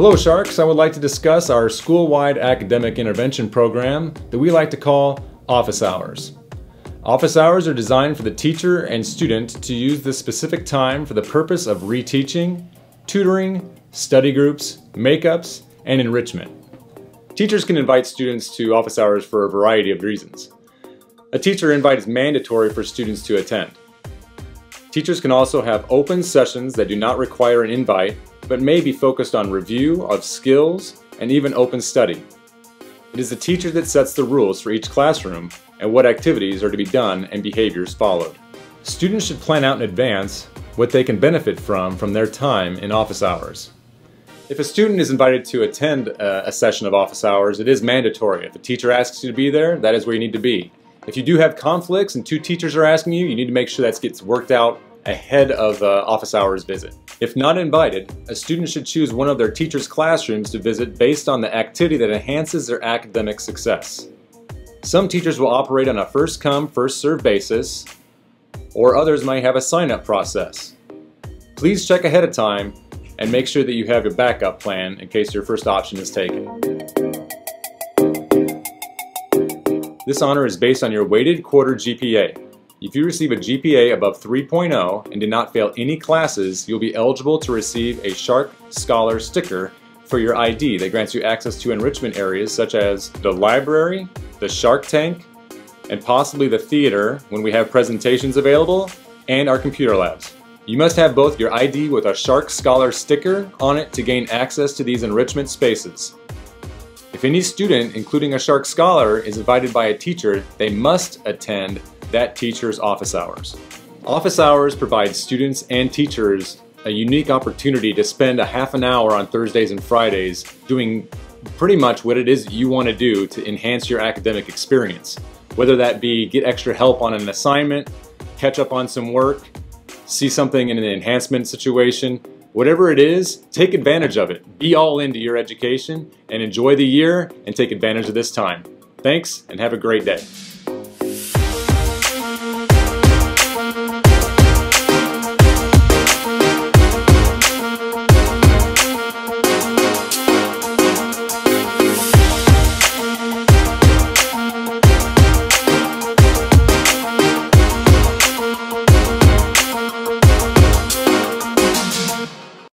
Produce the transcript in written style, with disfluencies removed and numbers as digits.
Hello Sharks, I would like to discuss our school-wide academic intervention program that we like to call office hours. Office hours are designed for the teacher and student to use this specific time for the purpose of reteaching, tutoring, study groups, makeups, and enrichment. Teachers can invite students to office hours for a variety of reasons. A teacher invite is mandatory for students to attend. Teachers can also have open sessions that do not require an invite, but may be focused on review of skills and even open study. It is the teacher that sets the rules for each classroom and what activities are to be done and behaviors followed. Students should plan out in advance what they can benefit from their time in office hours. If a student is invited to attend a session of office hours, it is mandatory. If a teacher asks you to be there, that is where you need to be. If you do have conflicts and two teachers are asking you, you need to make sure that gets worked out ahead of office hours visit. If not invited, a student should choose one of their teacher's classrooms to visit based on the activity that enhances their academic success. Some teachers will operate on a first-come, first-served basis, or others may have a sign-up process. Please check ahead of time and make sure that you have your backup plan in case your first option is taken. This honor is based on your weighted quarter GPA. If you receive a GPA above 3.0 and did not fail any classes, you'll be eligible to receive a Shark Scholar sticker for your ID that grants you access to enrichment areas such as the library, the Shark Tank, and possibly the theater when we have presentations available, and our computer labs. You must have both your ID with a Shark Scholar sticker on it to gain access to these enrichment spaces. If any student, including a Shark Scholar, is invited by a teacher, they must attend that teacher's office hours. Office hours provide students and teachers a unique opportunity to spend a half an hour on Thursdays and Fridays doing pretty much what it is you want to do to enhance your academic experience. Whether that be get extra help on an assignment, catch up on some work, see something in an enhancement situation, whatever it is, take advantage of it. Be all into your education and enjoy the year and take advantage of this time. Thanks and have a great day.